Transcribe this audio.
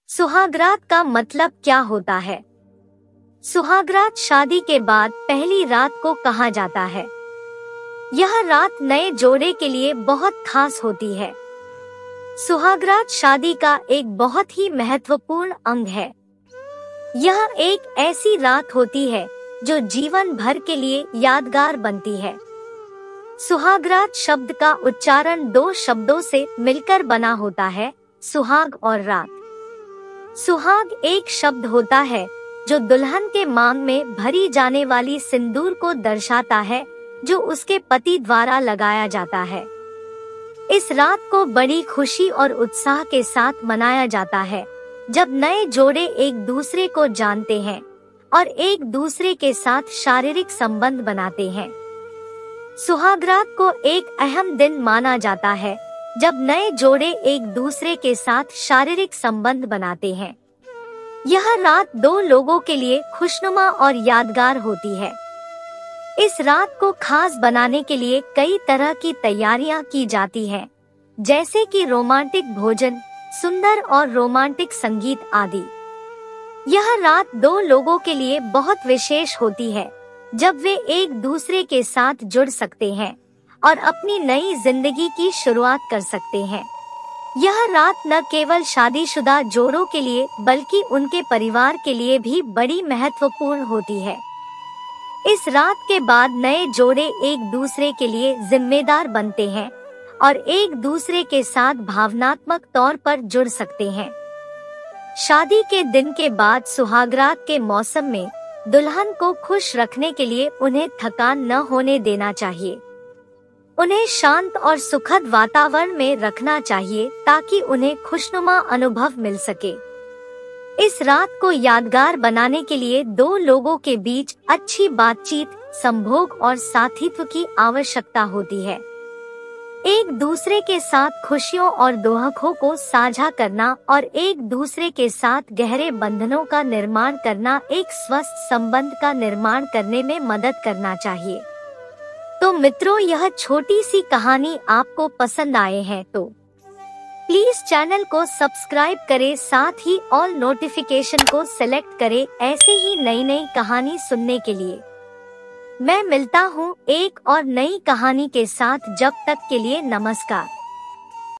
सुहागरात का मतलब क्या होता है? सुहागरात शादी के बाद पहली रात को कहा जाता है। यह रात नए जोड़े के लिए बहुत खास होती है। सुहागरात शादी का एक बहुत ही महत्वपूर्ण अंग है। यह एक ऐसी रात होती है जो जीवन भर के लिए यादगार बनती है। सुहागरात शब्द का उच्चारण दो शब्दों से मिलकर बना होता है, सुहाग और रात। सुहाग एक शब्द होता है जो दुल्हन के मांग में भरी जाने वाली सिंदूर को दर्शाता है, जो उसके पति द्वारा लगाया जाता है। इस रात को बड़ी खुशी और उत्साह के साथ मनाया जाता है, जब नए जोड़े एक दूसरे को जानते हैं और एक दूसरे के साथ शारीरिक संबंध बनाते हैं। सुहागरात को एक अहम दिन माना जाता है, जब नए जोड़े एक दूसरे के साथ शारीरिक संबंध बनाते हैं। यह रात दो लोगों के लिए खुशनुमा और यादगार होती है। इस रात को खास बनाने के लिए कई तरह की तैयारियां की जाती हैं, जैसे कि रोमांटिक भोजन, सुंदर और रोमांटिक संगीत आदि। यह रात दो लोगों के लिए बहुत विशेष होती है, जब वे एक दूसरे के साथ जुड़ सकते हैं और अपनी नई जिंदगी की शुरुआत कर सकते हैं। यह रात न केवल शादीशुदा जोड़ों के लिए बल्कि उनके परिवार के लिए भी बड़ी महत्वपूर्ण होती है। इस रात के बाद नए जोड़े एक दूसरे के लिए जिम्मेदार बनते हैं और एक दूसरे के साथ भावनात्मक तौर पर जुड़ सकते हैं। शादी के दिन के बाद सुहागरात के मौसम में दुल्हन को खुश रखने के लिए उन्हें थकान न होने देना चाहिए। उन्हें शांत और सुखद वातावरण में रखना चाहिए ताकि उन्हें खुशनुमा अनुभव मिल सके। इस रात को यादगार बनाने के लिए दो लोगों के बीच अच्छी बातचीत, संभोग और साथीत्व की आवश्यकता होती है। एक दूसरे के साथ खुशियों और दुखों को साझा करना और एक दूसरे के साथ गहरे बंधनों का निर्माण करना एक स्वस्थ संबंध का निर्माण करने में मदद करना चाहिए। तो मित्रों, यह छोटी सी कहानी आपको पसंद आए हैं तो प्लीज चैनल को सब्सक्राइब करें, साथ ही ऑल नोटिफिकेशन को सिलेक्ट करें ऐसे ही नई नई कहानी सुनने के लिए। मैं मिलता हूँ एक और नई कहानी के साथ, जब तक के लिए नमस्कार।